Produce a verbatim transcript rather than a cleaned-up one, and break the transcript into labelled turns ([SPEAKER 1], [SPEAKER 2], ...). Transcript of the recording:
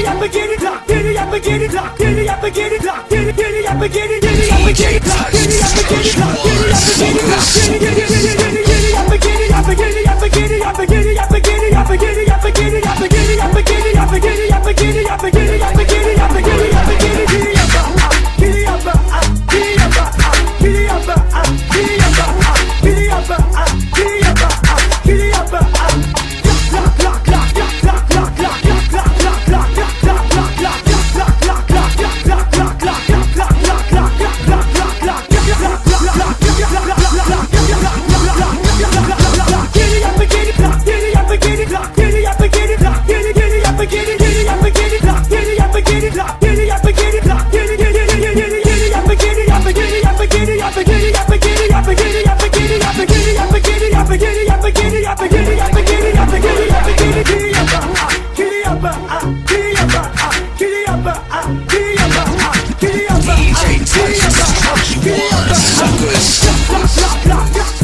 [SPEAKER 1] it up and get it locked, get it up and get it locked, get it up and get it locked, get it, get it up and get it, get it up and get it locked, get it up and get it locked, get it up and get it locked, get it, get it, get it, get it up and get it up and get it up and get it up and get it up and get it up and get it up and get it up and get it up and get it up and get it up and get it up and get it up and get it up and get it up and get it, get it up, get it up, get it up, get it up, get it up, get it up, get it up, get it up, lock, lock, lock, lock, lock, lock, lock, lock, lock, lock, lock, lock, lock, lock, lock, lock. D J Touch, one, suckers.